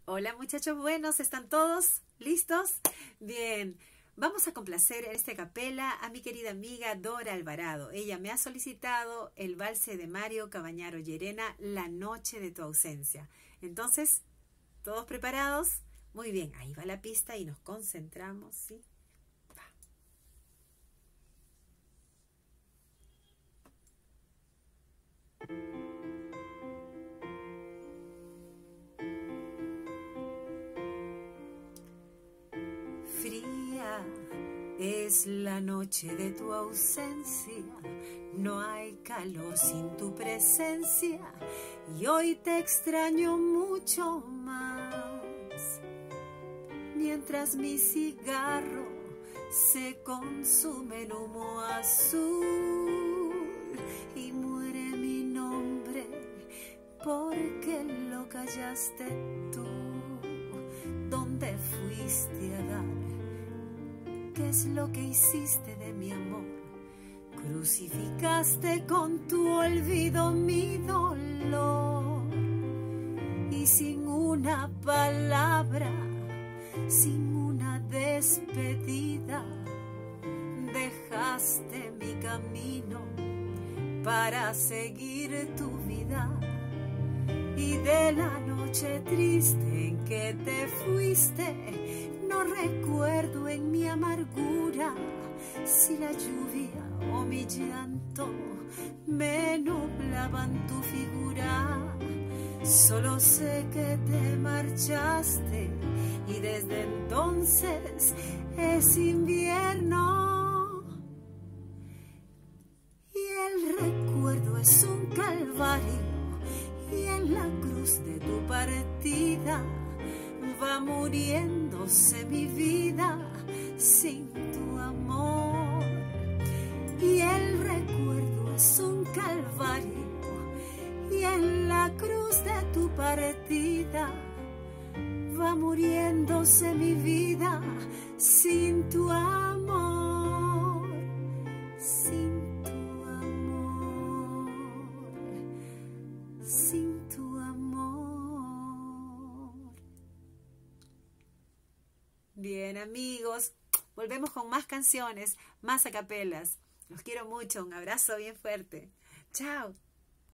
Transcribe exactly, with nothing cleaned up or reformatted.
Hola muchachos buenos, ¿están todos listos? Bien, vamos a complacer en esta capela a mi querida amiga Dora Alvarado. Ella me ha solicitado el valse de Mario Cabañaro Llerena, La noche de tu ausencia. Entonces, ¿todos preparados? Muy bien, ahí va la pista y nos concentramos, ¿sí? Fría es la noche de tu ausencia, no hay calor sin tu presencia y hoy te extraño mucho más. Mientras mi cigarro se consume en humo azul y muere mi nombre porque lo callaste tú. ¿Dónde fuiste a dar? ¿Qué es lo que hiciste de mi amor? Crucificaste con tu olvido mi dolor y sin una palabra, sin una despedida, dejaste mi camino para seguir tu vida. Y de la noche triste en que te fuiste, no recuerdo en mi amargura si la lluvia o mi llanto me nublaban tu figura. Solo sé que te marchaste y desde entonces es invierno. Y el recuerdo es un calvario y en la cruz de tu partida va muriéndose mi vida sin tu amor. Y el recuerdo es un calvario y en la cruz de tu partida va muriéndose mi vida sin tu amor, sin tu amor, sin tu amor. Bien, amigos, volvemos con más canciones, más acapelas. Los quiero mucho, un abrazo bien fuerte. Chao.